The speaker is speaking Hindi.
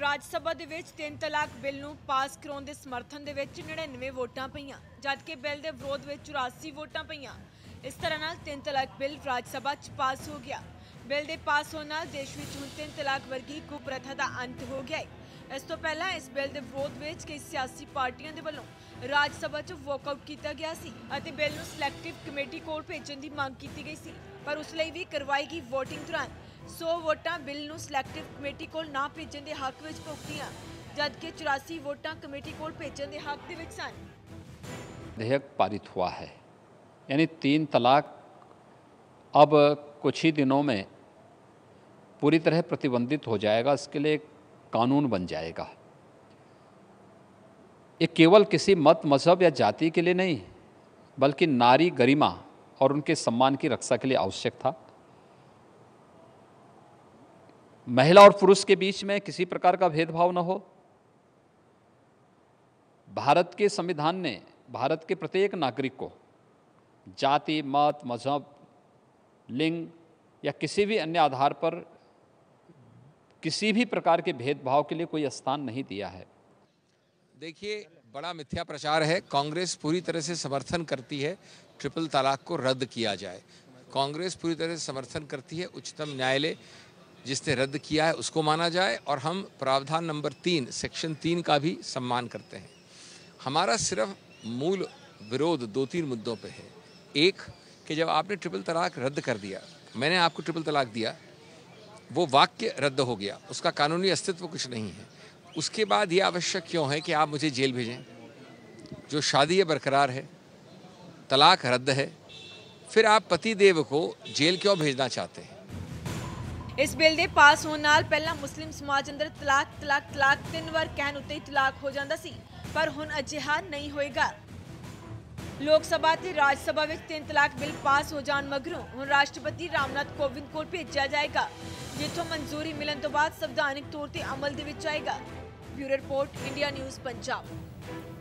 ਰਾਜ ਸਭਾ ਦੇ ਵਿੱਚ 3 ਤਲਾਕ ਬਿੱਲ ਨੂੰ ਪਾਸ ਕਰਾਉਣ ਦੇ ਸਮਰਥਨ ਦੇ ਵਿੱਚ 99 ਵੋਟਾਂ ਪਈਆਂ, ਜਦਕਿ ਬਿੱਲ ਦੇ ਵਿਰੋਧ ਵਿੱਚ 84 ਵੋਟਾਂ ਪਈਆਂ। ਇਸ ਤਰ੍ਹਾਂ ਨਾਲ 3 ਤਲਾਕ ਬਿੱਲ ਰਾਜ ਸਭਾ 'ਚ ਪਾਸ ਹੋ ਗਿਆ। ਬਿੱਲ ਦੇ ਪਾਸ ਹੋਣ ਨਾਲ ਦੇਸ਼ ਵਿੱਚ ਹੁਣ 3 ਤਲਾਕ ਵਰਗੀ ਕੁਪ੍ਰਥਾ ਦਾ ਅੰਤ ਹੋ ਗਿਆ ਹੈ। ਇਸ ਤੋਂ ਪਹਿਲਾਂ ਇਸ ਬਿੱਲ ਦੇ ਵਿਰੋਧ ਵਿੱਚ ਕਈ ਸਿਆਸੀ ਪਾਰਟੀਆਂ ਦੇ ਵੱਲੋਂ ਰਾਜ ਸਭਾ 'ਚ ਵਾਕਆਊਟ ਕੀਤਾ ਗਿਆ ਸੀ ਅਤੇ ਬਿੱਲ ਨੂੰ ਸਿਲੈਕਟਿਵ ਕਮੇਟੀ ਕੋਲ ਭੇਜਣ ਦੀ ਮੰਗ ਕੀਤੀ ਗਈ ਸੀ, ਪਰ ਉਸ ਲਈ ਵੀ ਕਰਵਾਈ ਗਈ ਵੋਟਿੰਗ ਦੌਰਾਨ 100 ਵੋਟਾਂ ਬਿੱਲ ਨੂੰ ਸਿਲੈਕਟਿਵ ਕਮੇਟੀ ਕੋਲ ਨਾ ਭੇਜਣ ਦੇ ਹੱਕ ਵਿੱਚ ਭੁਗਤੀਆਂ, जबकि 84 वोटां कमेटी को भेजने के हक दे विच सन। विधेयक पारित हुआ है, यानी 3 तलाक अब कुछ ही दिनों में पूरी तरह प्रतिबंधित हो जाएगा। इसके लिए कानून बन जाएगा। ये केवल किसी मत, मजहब या जाति के लिए नहीं, बल्कि नारी गरिमा और उनके सम्मान की रक्षा के लिए आवश्यक था। महिला और पुरुष के बीच में किसी प्रकार का भेदभाव न हो। भारत के संविधान ने भारत के प्रत्येक नागरिक को जाति, मत, मजहब, लिंग या किसी भी अन्य आधार पर किसी भी प्रकार के भेदभाव के लिए कोई स्थान नहीं दिया है। देखिए, बड़ा मिथ्या प्रचार है। कांग्रेस पूरी तरह से समर्थन करती है ट्रिपल तलाक को रद्द किया जाए। कांग्रेस पूरी तरह से समर्थन करती है उच्चतम न्यायालय जिसने रद्द किया है उसको माना जाए, और हम प्रावधान नंबर 3 सेक्शन 3 का भी सम्मान करते हैं। हमारा सिर्फ मूल विरोध 2-3 मुद्दों पे है। एक कि जब आपने ट्रिपल तलाक रद्द कर दिया, मैंने आपको ट्रिपल तलाक दिया, वो वाक्य रद्द हो गया, उसका कानूनी अस्तित्व कुछ नहीं है। उसके बाद ये आवश्यक क्यों है कि आप मुझे जेल भेजें? जो शादी है बरकरार है, तलाक रद्द है, फिर आप पति देव को जेल क्यों भेजना चाहते हैं? इस बिल के पास होने नाल पहला मुस्लिम समाज अंदर तलाक तलाक तलाक 3 बार कहण उत्ते तलाक हो जाता सी, पर हुण अजिहा नहीं होएगा। लोक सभा ते राज सभा विच 3 तलाक बिल पास हो जाण मगरों हुण राष्ट्रपति रामनाथ कोविंद कोल भेजा जाएगा, जिथों मंजूरी मिलन तो बाद संवैधानिक तौर ते अमल दे विच आएगा। Bureau report, India news Punjab.